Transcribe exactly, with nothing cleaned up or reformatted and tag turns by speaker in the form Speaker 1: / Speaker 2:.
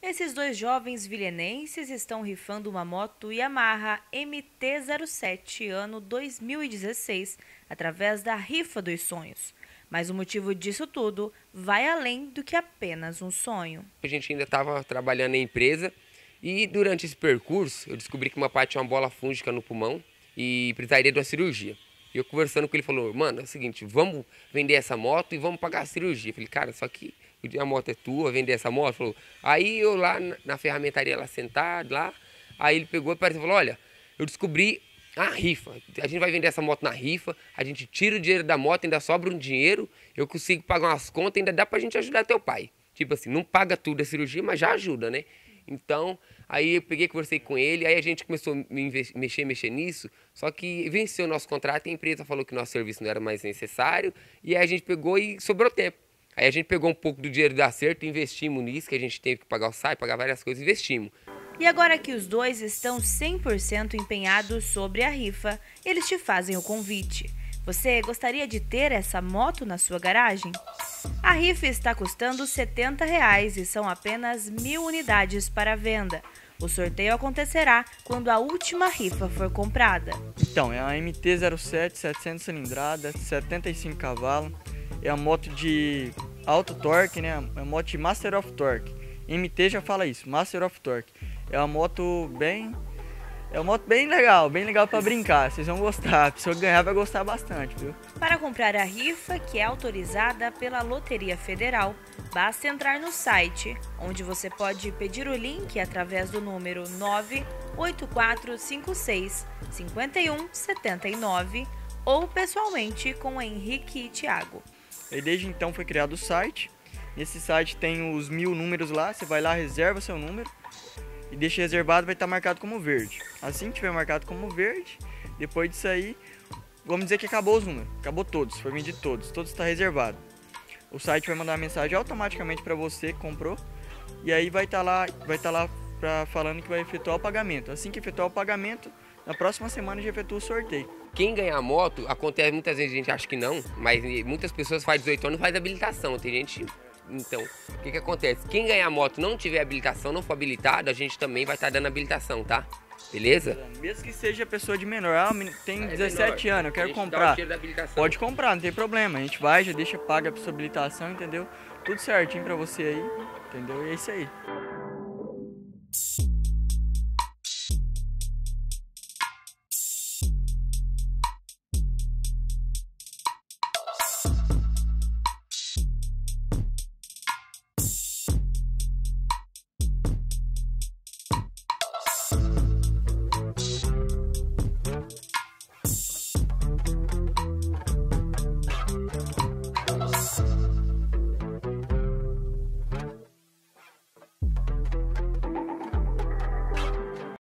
Speaker 1: Esses dois jovens vilenenses estão rifando uma moto Yamaha M T zero sete ano dois mil e dezesseis através da Rifa dos Sonhos. Mas o motivo disso tudo vai além do que apenas um sonho.
Speaker 2: A gente ainda estava trabalhando em empresa e durante esse percurso eu descobri que meu pai tinha uma bola fúngica no pulmão e precisaria de uma cirurgia. E eu conversando com ele, falou, mano, é o seguinte, vamos vender essa moto e vamos pagar a cirurgia. Eu falei, cara, só que a moto é tua, vender essa moto. Falou, aí eu lá na ferramentaria, lá sentado, lá, aí ele pegou e falou, olha, eu descobri a rifa. A gente vai vender essa moto na rifa, a gente tira o dinheiro da moto, ainda sobra um dinheiro, eu consigo pagar umas contas, ainda dá pra gente ajudar teu pai. Tipo assim, não paga tudo a cirurgia, mas já ajuda, né? Então, aí eu peguei, conversei com ele, aí a gente começou a mexer, mexer nisso, só que venceu o nosso contrato e a empresa falou que nosso serviço não era mais necessário, e aí a gente pegou e sobrou tempo. Aí a gente pegou um pouco do dinheiro do acerto, investimos nisso, que a gente teve que pagar o S A I, pagar várias coisas, investimos.
Speaker 1: E agora que os dois estão cem por cento empenhados sobre a rifa, eles te fazem o convite. Você gostaria de ter essa moto na sua garagem? A rifa está custando setenta reais e são apenas mil unidades para venda. O sorteio acontecerá quando a última rifa for comprada.
Speaker 3: Então, é a M T zero sete, setecentos cilindradas, setenta e cinco cavalos. É a moto de alto torque, né? É a moto de Master of Torque. M T já fala isso, Master of Torque. É uma moto bem... É uma moto bem legal, bem legal para brincar. Vocês vão gostar, a pessoa que ganhar vai gostar bastante, viu?
Speaker 1: Para comprar a rifa, que é autorizada pela Loteria Federal, basta entrar no site, onde você pode pedir o link através do número nove oito quatro cinco seis cinco um sete nove ou pessoalmente com Henrique e Thiago.
Speaker 3: E desde então foi criado o site. Nesse site tem os mil números lá, você vai lá, reserva seu número e deixa reservado, vai estar marcado como verde. Assim que tiver marcado como verde, depois disso aí, vamos dizer que acabou os números, acabou todos, foi vendido todos, todos está reservado. O site vai mandar uma mensagem automaticamente para você que comprou e aí vai estar lá, vai estar lá pra, falando que vai efetuar o pagamento. Assim que efetuar o pagamento, na próxima semana já efetua o sorteio.
Speaker 2: Quem ganhar a moto, acontece muitas vezes, a gente acha que não, mas muitas pessoas fazem dezoito anos e faz habilitação. Tem gente... Então, o que que acontece? Quem ganhar a moto não tiver habilitação, não for habilitado, a gente também vai estar dando habilitação, tá? Beleza?
Speaker 3: Mesmo que seja pessoa de menor, ah, tem
Speaker 2: é
Speaker 3: dezessete
Speaker 2: menor.
Speaker 3: anos, eu quero
Speaker 2: a gente
Speaker 3: comprar.
Speaker 2: dá o da habilitação.
Speaker 3: Pode comprar, não tem problema. A gente vai, já deixa paga a sua habilitação, entendeu? Tudo certinho pra você aí, entendeu? E é isso aí.